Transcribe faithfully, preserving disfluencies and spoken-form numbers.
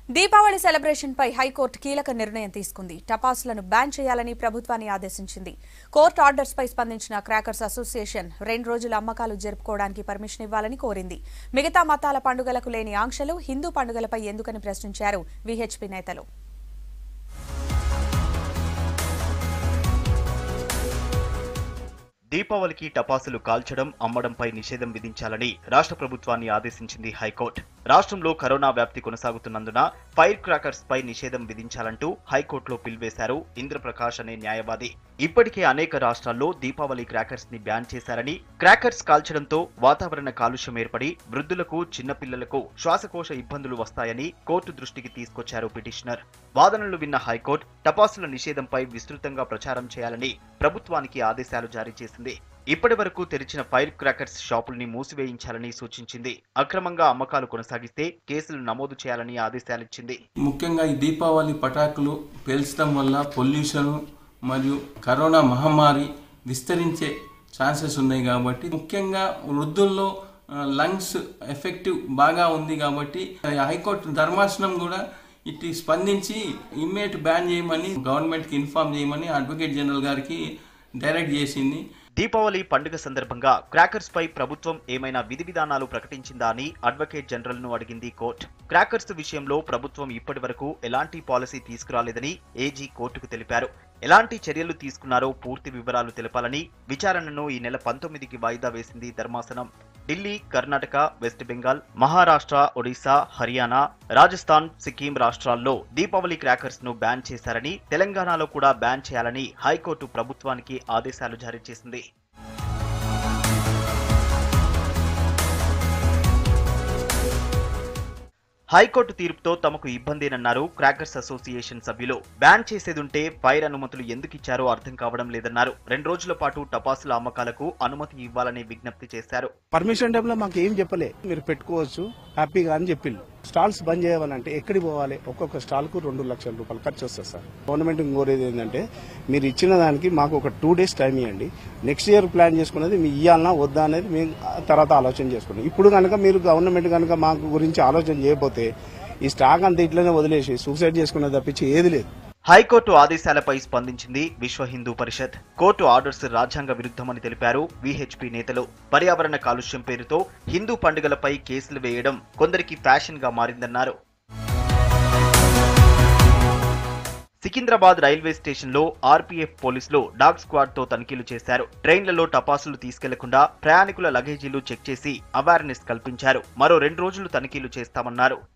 Deepavali celebration పై high court కీలక నిర్ణయం తీసుకుంది. టపాసులను బ్యాన్ చేయాలని ప్రభుత్వాన్ని ఆదేశించింది. కోర్టు ఆర్డర్స్ పై స్పందించిన క్రాకర్స్ అసోసియేషన్ రెండు రోజుల అమ్మకాలు జరుపుకోవడానికి పర్మిషన్ ఇవ్వాలని కోరింది. మిగతా మతాల పండుగలకు లేని ఆంక్షలు హిందూ పండుగలపై ఎందుకని ప్రశ్నించారు వీహెచ్పీ నేతలు. దీపావళికి టపాసులు కాల్చడం, అమ్మడంపై నిషేధం విధించాలని రాష్ట్ర ప్రభుత్వాన్ని ఆదేశించింది హైకోర్టు. రాష్ట్రంలో కరోనా వ్యాప్తి కొనసాగుతున్నందున ఫైర్ క్రాకర్స్ పై నిషేధం విధించాలంటూ హైకోర్టులో పిల్వేశారు ఇంద్రప్రకాష్ అనే న్యాయవాది. ఇప్పటికే అనేక రాష్ట్రాల్లో దీపావళి క్రాకర్స్ ని బ్యాన్ చేశారని, క్రాకర్స్ కాల్చడంతో వాతావరణ కాలుష్యం ఏర్పడి వృద్ధులకు, చిన్నపిల్లలకు శ్వాసకోశ ఇబ్బందులు వస్తాయని కోర్టు దృష్టికి తీసుకొచ్చారు పిటిషనర్. వాదనలు విన్న హైకోర్టు టపాసుల నిషేధంపై విస్తృతంగా ప్రచారం చేయాలని ప్రభుత్వానికి ఆదేశాలు జారీ చేసింది. ఇప్పటి వరకు తెరిచిన ఫైర్ క్రాకర్స్ షాపుల్ని మూసివేయించాలని సూచించింది. అక్రమంగా అమ్మకాలు కొనసాగిస్తే కేసులు నమోదు చేయాలని ఆదేశాలిచ్చింది. ముఖ్యంగా ఈ దీపావళి పటాకులు పేల్చడం వల్ల పొల్యూషన్ మరియు కరోనా మహమ్మారి విస్తరించే ఛాన్సెస్ ఉన్నాయి కాబట్టి, ముఖ్యంగా వృద్ధుల్లో లంగ్స్ ఎఫెక్టివ్ బాగా ఉంది కాబట్టి హైకోర్టు ధర్మాసనం కూడా ఇటు స్పందించి ఇమ్మీడియట్ బ్యాన్ చేయమని గవర్నమెంట్కి ఇన్ఫార్మ్ చేయమని అడ్వకేట్ జనరల్ గారికి డైరెక్ట్ చేసింది. దీపావళి పండుగ సందర్భంగా క్రాకర్స్ పై ప్రభుత్వం ఏమైనా విధి విధానాలు ప్రకటించిందా అని అడ్వకేట్ జనరల్ ను అడిగింది కోర్టు. క్రాకర్స్ విషయంలో ప్రభుత్వం ఇప్పటి వరకు ఎలాంటి పాలసీ తీసుకురాలేదని ఏజీ కోర్టుకు తెలిపారు. ఎలాంటి చర్యలు తీసుకున్నారో పూర్తి వివరాలు తెలపాలని విచారణను ఈ నెల పంతొమ్మిదికి వాయిదా వేసింది ధర్మాసనం. ఢిల్లీ, కర్ణాటక, వెస్ట్ బెంగాల్, మహారాష్ట్ర, ఒడిశా, హర్యానా, రాజస్థాన్, సిక్కిం రాష్ట్రాల్లో దీపావళి క్రాకర్స్ ను బ్యాన్ చేశారని, తెలంగాణలో కూడా బ్యాన్ చేయాలని హైకోర్టు ప్రభుత్వానికి ఆదేశాలు జారీ చేసింది. హైకోర్టు తీర్పుతో తమకు ఇబ్బందేనన్నారు క్రాకర్స్ అసోసియేషన్ సభ్యులు. బ్యాన్ చేసేదుంటే ఫైర్ అనుమతులు ఎందుకిచ్చారో అర్థం కావడం లేదన్నారు. రెండు రోజుల పాటు టపాసుల అమ్మకాలకు అనుమతి ఇవ్వాలని విజ్ఞప్తి చేశారు. పర్మిషన్ టైంలో మాకు ఏం చెప్పలే, మీరు పెట్టుకోవచ్చు హ్యాపీగా అని చెప్పిండు. స్టాల్స్ బంద్ చేయాలంటే ఎక్కడికి పోవాలి? ఒక్కొక్క స్టాల్ కు రెండు లక్షల రూపాయలు ఖర్చు వస్తుంది సార్. గవర్నమెంట్ కోరేది ఏంటంటే మీరు ఇచ్చిన దానికి మాకు ఒక టూ డేస్ టైం ఇవ్వండి. నెక్స్ట్ ఇయర్ ప్లాన్ చేసుకునేది మీ ఇవ్వాలన్నా వద్దా అనేది మేము తర్వాత ఆలోచన చేసుకున్నాం. ఇప్పుడు కనుక మీరు గవర్నమెంట్ కనుక మాకు గురించి ఆలోచన చేయకపోతే ఈ స్టాక్ అంతా ఇట్లనే వదిలేసి సూసైడ్ చేసుకునే తప్పించి ఏది లేదు. హైకోర్టు ఆదేశాలపై స్పందించింది విశ్వ హిందూ పరిషత్. కోర్టు ఆర్డర్స్ రాజ్యాంగ విరుద్ధమని తెలిపారు వీహెచ్పీ నేతలు. పర్యావరణ కాలుష్యం పేరుతో హిందూ పండుగలపై కేసులు వేయడం కొందరికి ఫ్యాషన్ గా మారిందన్నారు. సికింద్రాబాద్ రైల్వే స్టేషన్ లో ఆర్పీఎఫ్ పోలీసులు డాగ్ స్క్వాడ్ తో తనిఖీలు చేశారు. ట్రైన్లలో టపాసులు తీసుకెళ్లకుండా ప్రయాణికుల లగేజీలు చెక్ చేసి అవేర్నెస్ కల్పించారు. మరో రెండు రోజులు తనిఖీలు చేస్తామన్నారు.